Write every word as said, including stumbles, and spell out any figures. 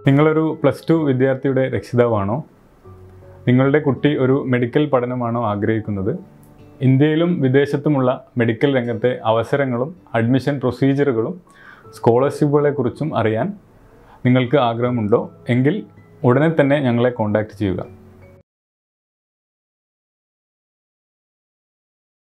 നിങ്ങളൊരു plus two വിദ്യാർത്ഥിയുടെ രക്ഷിതാവാണോ? നിങ്ങളുടെ കുട്ടി ഒരു മെഡിക്കൽ പഠനമാണോ ആഗ്രഹിക്കുന്നത്? ഇന്ത്യയിലും വിദേശത്തുമുള്ള മെഡിക്കൽ രംഗത്തെ അവസരങ്ങളും അഡ്മിഷൻ പ്രൊസീജിയറുകളും സ്കോളർഷിപ്പുകളെക്കുറിച്ചും അറിയാൻ നിങ്ങൾക്ക് ആഗ്രഹമുണ്ടോ? എങ്കിൽ ഉടനെ തന്നെ ഞങ്ങളെ കോൺടാക്റ്റ് ചെയ്യുക.